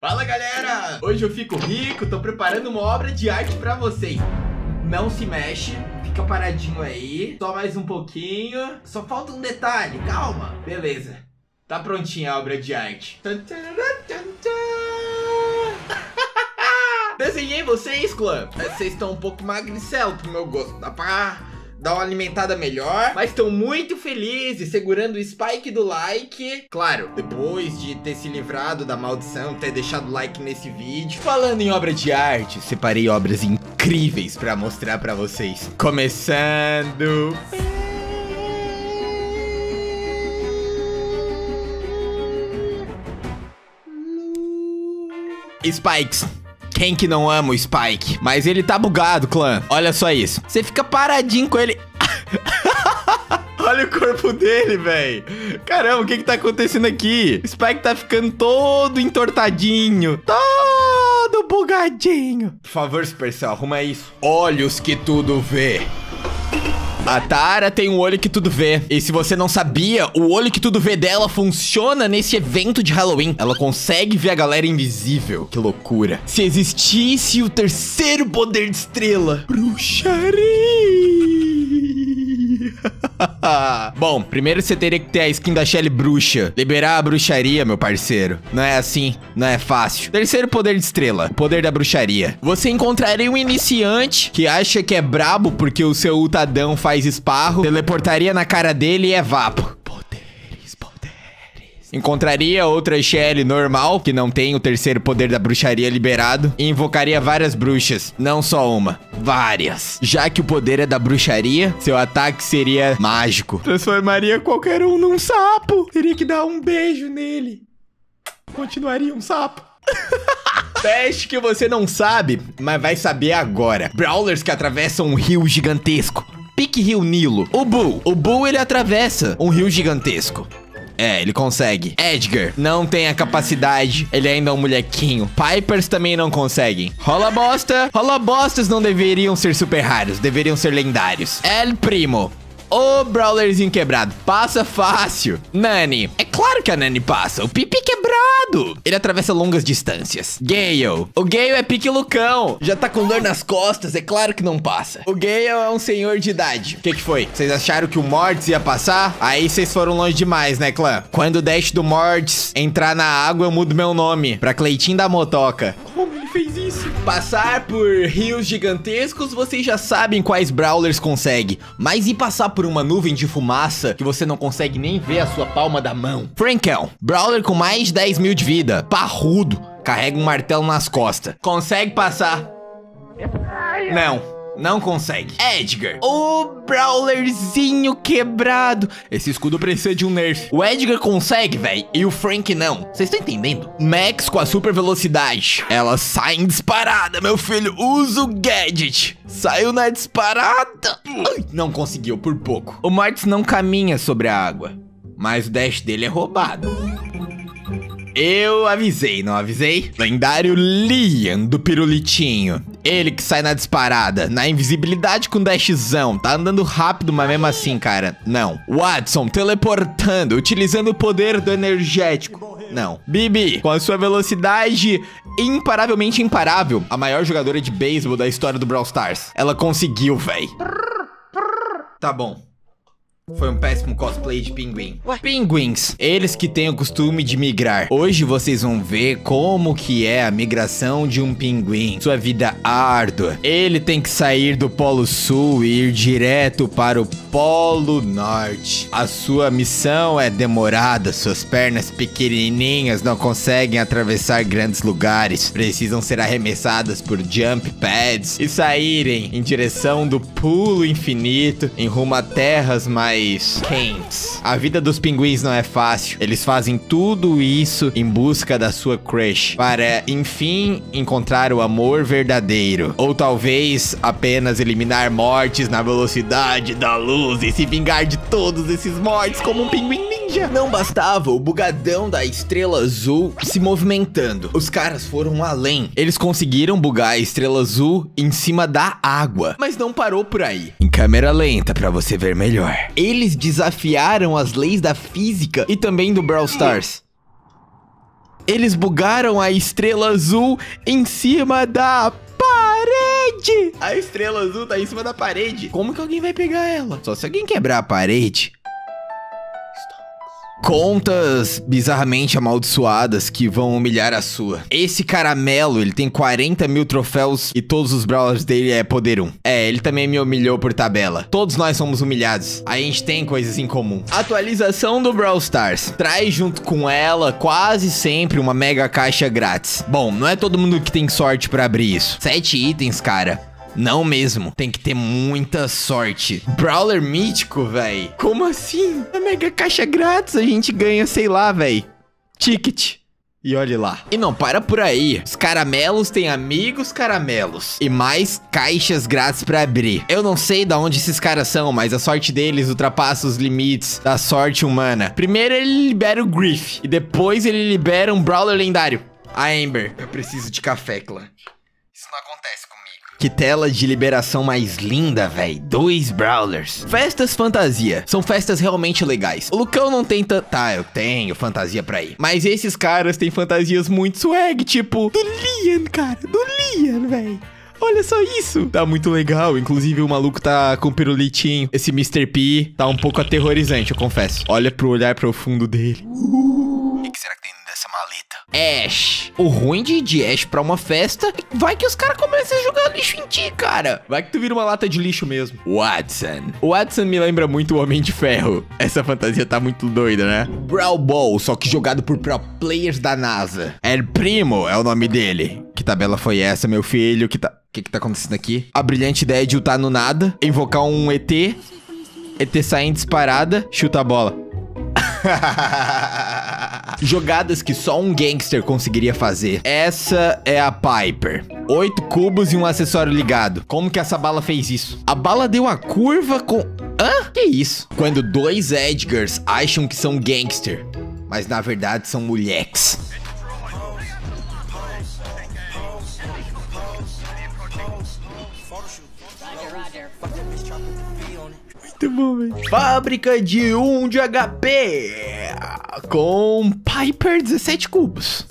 Fala galera, hoje eu fico rico, tô preparando uma obra de arte pra vocês. Não se mexe, fica paradinho aí, só mais um pouquinho, só falta um detalhe, calma. Beleza, tá prontinha a obra de arte. Desenhei vocês, clã. Vocês estão um pouco magricelo pro meu gosto, dá pra dar uma alimentada melhor, mas estão muito felizes, segurando o spike do like. Claro, depois de ter se livrado da maldição, ter deixado o like nesse vídeo. Falando em obra de arte, separei obras incríveis pra mostrar pra vocês. Começando... Spikes. Quem que não ama o Spike? Mas ele tá bugado, clã. Olha só isso. Você fica paradinho com ele. Olha o corpo dele, velho. Caramba, o que que tá acontecendo aqui? O Spike tá ficando todo entortadinho. Todo bugadinho. Por favor, Supercell, arruma isso. Olhos que tudo vê. A Tara tem um olho que tudo vê. E se você não sabia, o olho que tudo vê dela funciona nesse evento de Halloween. Ela consegue ver a galera invisível. Que loucura. Se existisse o terceiro poder de estrela, bruxaria. Bom, primeiro você teria que ter a skin da Shelly bruxa. Liberar a bruxaria, meu parceiro. Não é assim, não é fácil. Terceiro poder de estrela, o poder da bruxaria. Você encontraria um iniciante que acha que é brabo porque o seu ultadão faz esparro, teleportaria na cara dele e é vapo. Encontraria outra Shelly normal, que não tem o terceiro poder da bruxaria liberado, e invocaria várias bruxas, não só uma, várias. Já que o poder é da bruxaria, seu ataque seria mágico. Transformaria qualquer um num sapo. Teria que dar um beijo nele. Continuaria um sapo. Teste que você não sabe, mas vai saber agora. Brawlers que atravessam um rio gigantesco. Pique Rio Nilo. O Bull ele atravessa um rio gigantesco. É, ele consegue. Edgar não tem a capacidade. Ele ainda é um molequinho. Pipers também não conseguem. Rola bosta. Rola bostas não deveriam ser super raros. Deveriam ser lendários. El Primo. O Brawlerzinho quebrado. Passa fácil. Nani. É claro que a Nani passa. O pipi quebrado. Ele atravessa longas distâncias. Gale. O Gale é pique Lucão. Já tá com dor nas costas. É claro que não passa. O Gale é um senhor de idade. O que foi? Vocês acharam que o Mortis ia passar? Aí vocês foram longe demais, né, clã? Quando o dash do Mortis entrar na água, eu mudo meu nome pra Cleitinho da Motoca. Como ele fez isso? Passar por rios gigantescos, vocês já sabem quais Brawlers conseguem. Mas e passar por uma nuvem de fumaça que você não consegue nem ver a sua palma da mão? Frankel, Brawler com mais de 10 mil de vida, parrudo, carrega um martelo nas costas. Consegue passar? Não consegue. Edgar, o Brawlerzinho quebrado. Esse escudo precisa de um nerf. O Edgar consegue, velho, e o Frank não. Vocês estão entendendo? Max com a super velocidade. Ela sai em disparada, meu filho. Usa o gadget. Saiu na disparada. Ai, não conseguiu por pouco. O Mortis não caminha sobre a água, mas o dash dele é roubado. Eu avisei, não avisei? Lendário Liam do Pirulitinho. Ele que sai na disparada, na invisibilidade com dashzão. Tá andando rápido, mas mesmo assim, cara, não. Watson teleportando, utilizando o poder do energético. Não. Bibi, com a sua velocidade imparavelmente imparável, a maior jogadora de beisebol da história do Brawl Stars. Ela conseguiu, véi. Tá bom. Foi um péssimo cosplay de pinguim. Pinguins, eles que têm o costume de migrar. Hoje vocês vão ver como que é a migração de um pinguim. Sua vida árdua. Ele tem que sair do Polo Sul e ir direto para o Polo Norte. A sua missão é demorada. Suas pernas pequenininhas não conseguem atravessar grandes lugares. Precisam ser arremessadas por jump pads e saírem em direção do pulo infinito em rumo a terras mais quentes. A vida dos pinguins não é fácil. Eles fazem tudo isso em busca da sua crush, para enfim encontrar o amor verdadeiro. Ou talvez apenas eliminar mortes na velocidade da luz e se vingar de todos esses mortes como um pinguim ninja. Não bastava o bugadão da estrela azul se movimentando. Os caras foram além. Eles conseguiram bugar a estrela azul em cima da água. Mas não parou por aí. Em câmera lenta pra você ver melhor. Eles desafiaram as leis da física e também do Brawl Stars. Eles bugaram a estrela azul em cima da parede. A estrela azul tá em cima da parede. Como que alguém vai pegar ela? Só se alguém quebrar a parede. Contas bizarramente amaldiçoadas que vão humilhar a sua. Esse caramelo, ele tem 40 mil troféus e todos os brawlers dele é poder 1. É, ele também me humilhou por tabela. Todos nós somos humilhados. A gente tem coisas em comum. Atualização do Brawl Stars. Traz junto com ela quase sempre uma mega caixa grátis. Bom, não é todo mundo que tem sorte pra abrir isso. 7 itens, cara. Não mesmo, tem que ter muita sorte. Brawler mítico, véi. Como assim? A mega caixa grátis a gente ganha, sei lá, véi. Ticket. E olhe lá. E não para por aí. Os caramelos têm amigos caramelos. E mais caixas grátis pra abrir. Eu não sei de onde esses caras são, mas a sorte deles ultrapassa os limites da sorte humana. Primeiro ele libera o Griff. E depois ele libera um Brawler lendário. A Amber. Eu preciso de café, clã. Isso não acontece comigo. Que tela de liberação mais linda, véi. 2 Brawlers. Festas fantasia. São festas realmente legais. O Lucão não tem tanto... Tá, eu tenho fantasia pra ir. Mas esses caras têm fantasias muito swag, tipo... Do Lian, cara. Do Lian, véi. Olha só isso. Tá muito legal. Inclusive, o maluco tá com pirulitinho. Esse Mr. P tá um pouco aterrorizante, eu confesso. Olha pro olhar profundo dele. O que será que tem dessa maleta? Ash. O ruim de Ash pra uma festa, vai que os caras começam a jogar lixo em ti, cara. Vai que tu vira uma lata de lixo mesmo. Watson. O Watson me lembra muito o Homem de Ferro. Essa fantasia tá muito doida, né? Brawl Ball, só que jogado por pro players da NASA. El Primo é o nome dele. Que tabela foi essa, meu filho? O que tá acontecendo aqui? A brilhante ideia de ultar no nada, invocar um ET sair em disparada, chuta a bola. Jogadas que só um gangster conseguiria fazer. Essa é a Piper. 8 cubos e um acessório ligado. Como que essa bala fez isso? A bala deu a curva com... Hã? Que isso? Quando 2 Edgars acham que são gangster, mas na verdade são moleques. Muito bom, velho. Fábrica de 1 de HP com Piper 17 cubos.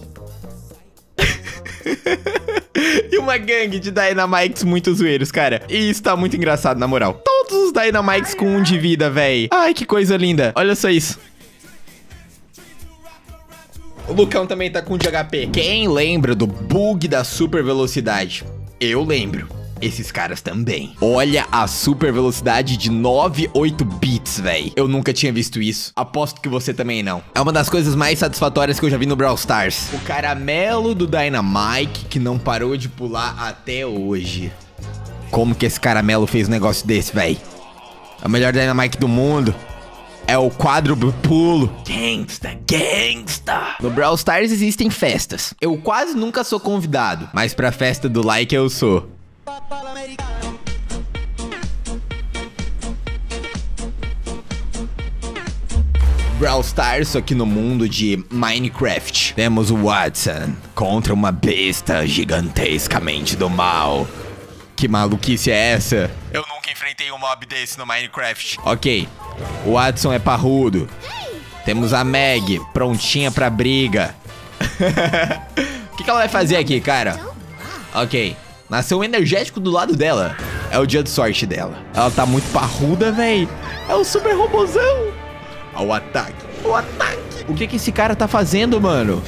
E uma gangue de Dynamites muito zoeiros, cara. E isso tá muito engraçado, na moral. Todos os Dynamites com 1 de vida, véi. Ai, que coisa linda. Olha só isso. O Lucão também tá com 1 de HP. Quem lembra do bug da super velocidade? Eu lembro. Esses caras também. Olha a super velocidade de 9,8 bits, véi. Eu nunca tinha visto isso. Aposto que você também não. É uma das coisas mais satisfatórias que eu já vi no Brawl Stars. O caramelo do Dynamite que não parou de pular até hoje. Como que esse caramelo fez um negócio desse, véi? É o melhor Dynamite do mundo. É o quádruplo pulo. Gangsta, gangsta. No Brawl Stars existem festas. Eu quase nunca sou convidado, mas pra festa do like eu sou. Brawl Stars, só que no mundo de Minecraft. Temos o Watson contra uma besta gigantescamente do mal. Que maluquice é essa? Eu nunca enfrentei um mob desse no Minecraft. Ok, o Watson é parrudo. Temos a Meg prontinha pra briga. O que ela vai fazer aqui, cara? Ok, nasceu um energético do lado dela. É o dia de sorte dela. Ela tá muito parruda, véi. É o super robozão. Olha o ataque. O ataque. O que esse cara tá fazendo, mano?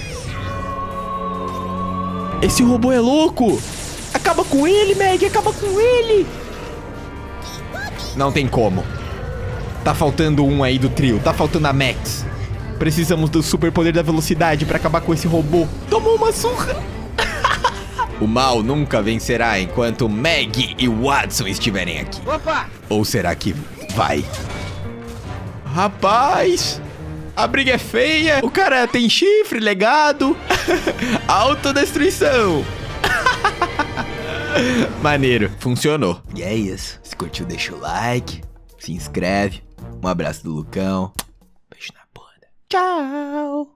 Esse robô é louco. Acaba com ele, Meg. Acaba com ele. Não tem como. Tá faltando um aí do trio. Tá faltando a Max. Precisamos do super poder da velocidade pra acabar com esse robô. Tomou uma surra. O mal nunca vencerá enquanto Meg e Watson estiverem aqui. Opa! Ou será que vai? Rapaz, a briga é feia. O cara tem chifre, legado. Autodestruição. Maneiro, funcionou. E é isso. Se curtiu, deixa o like. Se inscreve. Um abraço do Lucão. Beijo na bunda. Tchau.